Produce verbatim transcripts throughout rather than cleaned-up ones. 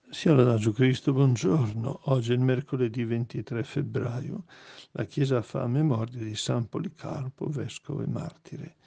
Sia lodato Cristo, buongiorno. Oggi è il mercoledì ventitré febbraio. La Chiesa fa memoria di San Policarpo, vescovo e martire.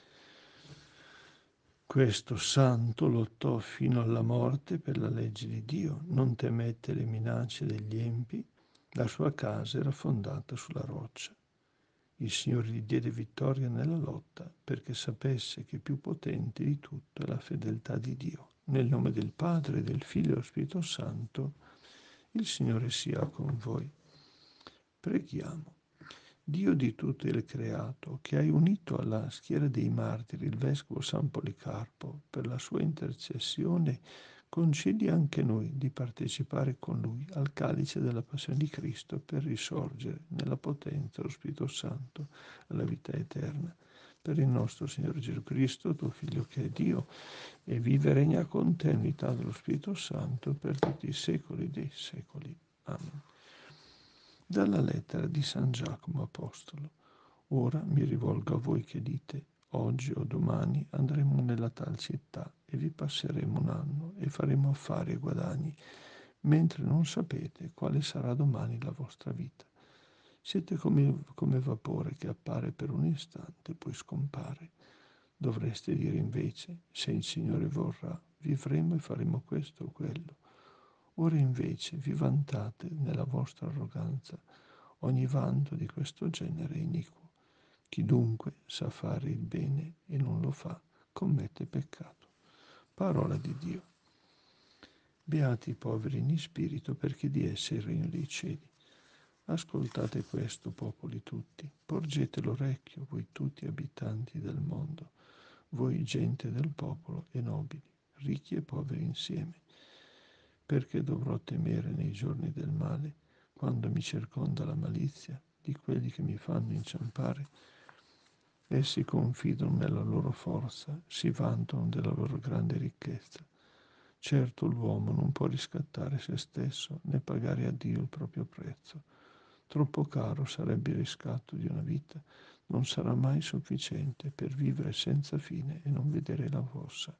Questo santo lottò fino alla morte per la legge di Dio, non temette le minacce degli empi, la sua casa era fondata sulla roccia. Il Signore gli diede vittoria nella lotta perché sapesse che più potente di tutto è la fedeltà di Dio. Nel nome del Padre, del Figlio e dello Spirito Santo, il Signore sia con voi. Preghiamo. Dio di tutto il creato, che hai unito alla schiera dei martiri il vescovo San Policarpo per la sua intercessione, concedi anche noi di partecipare con lui al calice della passione di Cristo per risorgere nella potenza dello Spirito Santo alla vita eterna. Per il nostro Signore Gesù Cristo, tuo Figlio che è Dio, e vive e regna con te in unità dello Spirito Santo per tutti i secoli dei secoli. Amen. Dalla lettera di San Giacomo Apostolo. Ora mi rivolgo a voi che dite, oggi o domani andremo nella tal città e vi passeremo un anno e faremo affari e guadagni, mentre non sapete quale sarà domani la vostra vita. Siete come, come vapore che appare per un istante e poi scompare. Dovreste dire invece, se il Signore vorrà, vivremo e faremo questo o quello. Ora invece vi vantate nella vostra arroganza. Ogni vanto di questo genere è iniquo. Chi dunque sa fare il bene e non lo fa, commette peccato. Parola di Dio. Beati i poveri in spirito, perché di essi è il regno dei cieli. Ascoltate questo, popoli tutti, porgete l'orecchio, voi tutti abitanti del mondo, voi gente del popolo e nobili, ricchi e poveri insieme. Perché dovrò temere nei giorni del male, quando mi circonda la malizia di quelli che mi fanno inciampare? Essi confidano nella loro forza, si vantano della loro grande ricchezza. Certo l'uomo non può riscattare se stesso né pagare a Dio il proprio prezzo. Troppo caro sarebbe il riscatto di una vita, non sarà mai sufficiente per vivere senza fine e non vedere la fossa.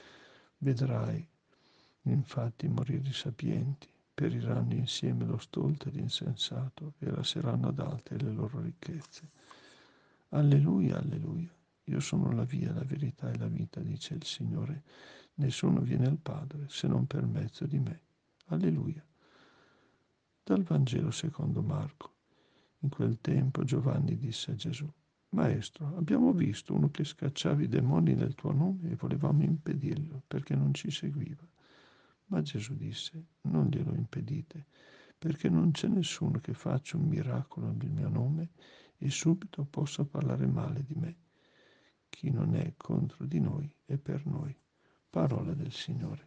Vedrai, infatti, morire i sapienti, periranno insieme lo stolto ed insensato e lasceranno ad altri le loro ricchezze. Alleluia, alleluia. Io sono la via, la verità e la vita, dice il Signore. Nessuno viene al Padre se non per mezzo di me. Alleluia. Dal Vangelo secondo Marco. In quel tempo Giovanni disse a Gesù, Maestro, abbiamo visto uno che scacciava i demoni nel tuo nome e volevamo impedirlo perché non ci seguiva. Ma Gesù disse, non glielo impedite, perché non c'è nessuno che faccia un miracolo nel mio nome e subito possa parlare male di me. Chi non è contro di noi è per noi. Parola del Signore.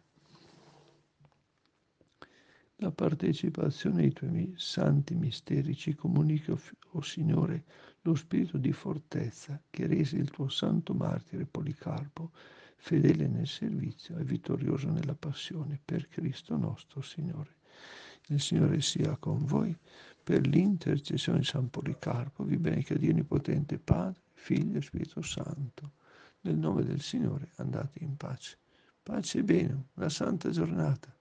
La partecipazione ai tuoi santi misteri ci comunica, o oh Signore, lo spirito di fortezza che rese il tuo santo martire Policarpo fedele nel servizio e vittorioso nella passione per Cristo nostro Signore. Il Signore sia con voi. Per l'intercessione di San Policarpo vi benedica Dio Onnipotente, Padre, Figlio e Spirito Santo. Nel nome del Signore andate in pace. Pace e bene, una santa giornata.